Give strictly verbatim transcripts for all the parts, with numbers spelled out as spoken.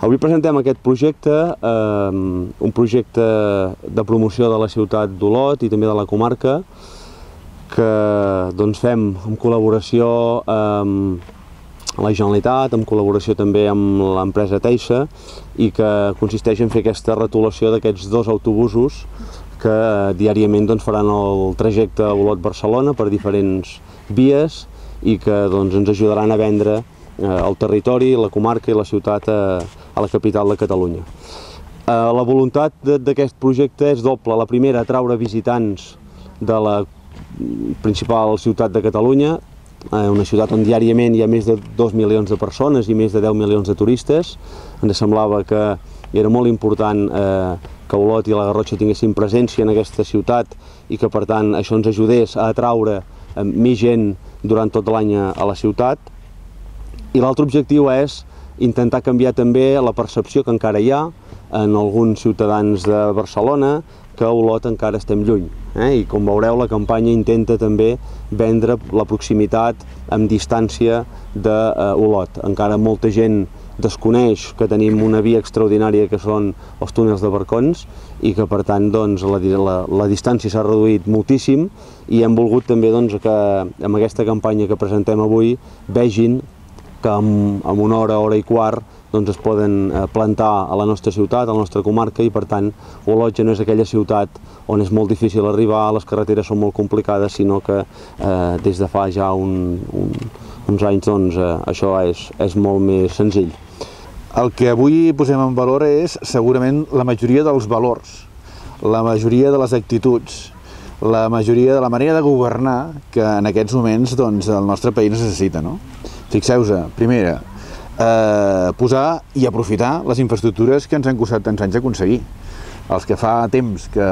Avui presentem aquest projecte, eh, un projecte de promoció de la ciutat d'Olot i també de la comarca, que doncs, fem en col·laboració amb la Generalitat, en col·laboració també amb l'empresa Teixa, i que consisteix en fer aquesta retolació d'aquests dos autobusos que eh, diàriament doncs, faran el trajecte Olot-Barcelona per diferents vies i que doncs, ens ajudaran a vendre eh, el territori, la comarca i la ciutat a, a la capital de Catalunya. Eh, la voluntat d'aquest projecte és doble. La primera, atraure visitants de la principal ciutat de Catalunya, eh, una ciutat on diàriament hi ha més de dos milions de persones i més de deu milions de turistes. Ens semblava que era molt important eh, que Olot i la Garrotxa tinguessin presència en aquesta ciutat i que per tant això ens ajudés a atraure eh, més gent durant tot l'any a la ciutat. I l'altre objectiu és intentar canviar també la percepció que encara hi ha en alguns ciutadans de Barcelona que a Olot encara estem lluny. Eh? I com veureu, la campanya intenta també vendre la proximitat amb distància d'Olot. Encara molta gent desconeix que tenim una via extraordinària que són els túnels de barcons i que per tant doncs, la, la, la distància s'ha reduït moltíssim i hem volgut també doncs, que amb aquesta campanya que presentem avui vegin que en, en una hora, hora i quart doncs, es poden plantar a la nostra ciutat, a la nostra comarca, i per tant Olot ja no és aquella ciutat on és molt difícil arribar, les carreteres són molt complicades, sinó que eh, des de fa ja un, un, uns anys doncs, eh, això és, és molt més senzill. El que avui posem en valor és segurament la majoria dels valors, la majoria de les actituds, la majoria de la manera de governar que en aquests moments doncs, el nostre país necessita. No? Fixeu-vos, primera, eh, posar i aprofitar les infraestructures que ens han costat tants anys aconseguir. Els que fa temps que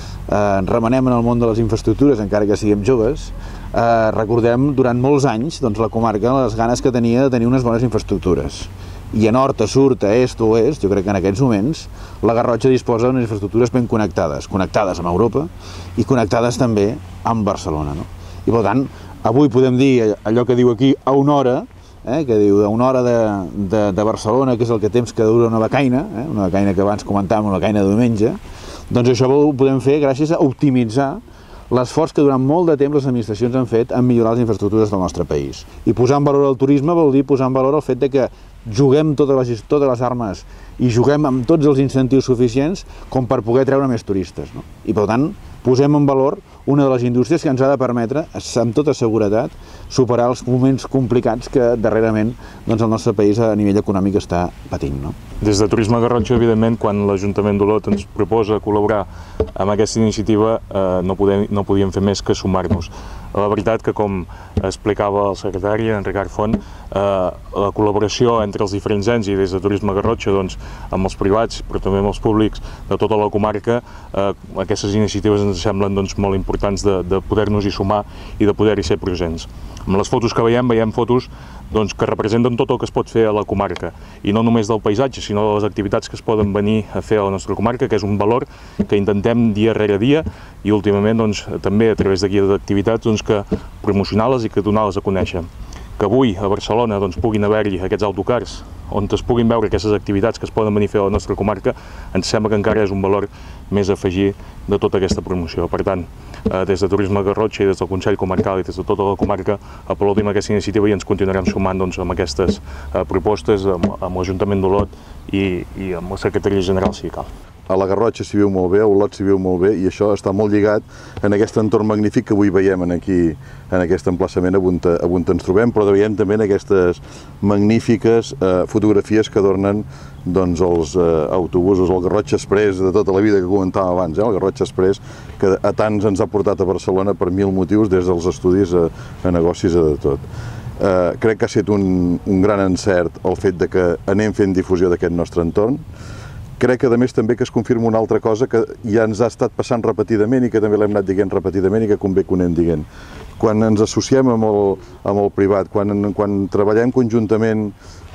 eh, remenem en el món de les infraestructures, encara que siguem joves, eh, recordem durant molts anys doncs, la comarca les ganes que tenia de tenir unes bones infraestructures. I a nord, a sud, a est o oest, jo crec que en aquests moments la Garrotxa disposa d'unes infraestructures ben connectades, connectades amb Europa i connectades també amb Barcelona. No? I per tant, avui podem dir allò que diu aquí a una hora, eh, que diu a una hora de, de, de Barcelona, que és el que temps que dura una becaina, eh, una becaina que abans comentàvem, una becaina de diumenge, doncs això ho podem fer gràcies a optimitzar l'esforç que durant molt de temps les administracions han fet en millorar les infraestructures del nostre país. I posar en valor el turisme vol dir posar en valor el fet de que juguem totes les, totes les armes i juguem amb tots els incentius suficients com per poder treure més turistes. No? I per tant, posem en valor una de les indústries que ens ha de permetre, amb tota seguretat, superar els moments complicats que darrerament doncs, el nostre país a nivell econòmic està patint. No? Des de Turisme Garrotxa, evidentment, quan l'Ajuntament d'Olot ens proposa col·laborar amb aquesta iniciativa, eh, no, podem, no podíem fer més que sumar-nos. La veritat que, com explicava el secretari, en Ricard Font, eh, la col·laboració entre els diferents ens i des de Turisme Garrotxa, doncs, amb els privats, però també amb els públics de tota la comarca, eh, aquestes iniciatives ens semblen doncs, molt importants de, de poder-nos-hi sumar i de poder-hi ser presents. Amb les fotos que veiem, veiem fotos doncs, que representen tot el que es pot fer a la comarca, i no només del paisatge, sinó de les activitats que es poden venir a fer a la nostra comarca, que és un valor que intentem dia rere dia i últimament doncs, també a través de guies d'activitats doncs, que promocionar-les i que donar-les a conèixer. Que avui a Barcelona doncs, puguin haver-hi aquests autocars on es puguin veure aquestes activitats que es poden venir a fer a la nostra comarca, ens sembla que encara és un valor més a afegir de tota aquesta promoció. Per tant, eh, des de Turisme Garrotxa i des del Consell Comarcal i des de tota la comarca aplaudim aquesta iniciativa i ens continuarem sumant doncs, amb aquestes eh, propostes amb, amb l'Ajuntament d'Olot i, i amb la Secretaria General si cal. A la Garrotxa s'hi viu molt bé, a Olot s'hi viu molt bé i això està molt lligat en aquest entorn magnífic que avui veiem aquí, en aquest emplaçament on, on ens trobem, però veiem també en aquestes magnífiques eh, fotografies que adornen doncs, els eh, autobusos, el Garrotxa Express de tota la vida que comentàvem abans, eh, el Garrotxa Express que a tants ens ha portat a Barcelona per mil motius, des dels estudis a, a negocis a de tot. Eh, crec que ha estat un, un gran encert el fet de que anem fent difusió d'aquest nostre entorn. Crec que, a més, també que es confirma una altra cosa que ja ens ha estat passant repetidament i que també l'hem anat dient repetidament i que convé que ho anem dient. Quan ens associem amb el, amb el privat, quan, quan treballem conjuntament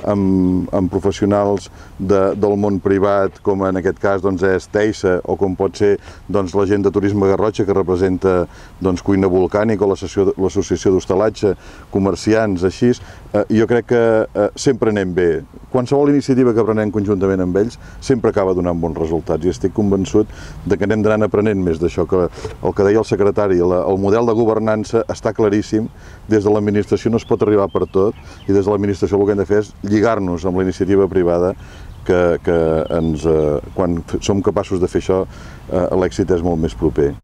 amb, amb professionals de, del món privat, com en aquest cas doncs, és Teisa, o com pot ser doncs, la gent de Turisme Garrotxa, que representa doncs, Cuina Volcànica, o l'Associació d'Hostalatge, comerciants, així. Eh, jo crec que eh, sempre anem bé. Qualsevol iniciativa que prenem conjuntament amb ells sempre acaba donant bons resultats, i estic convençut de que anem d'anar aprenent més d'això, que el que deia el secretari, la, el model de governança està claríssim, des de l'administració no es pot arribar per tot, i des de l'administració el que hem de fer és lligar-nos amb la iniciativa privada, que, que ens, eh, quan som capaços de fer això, eh, l'èxit és molt més proper.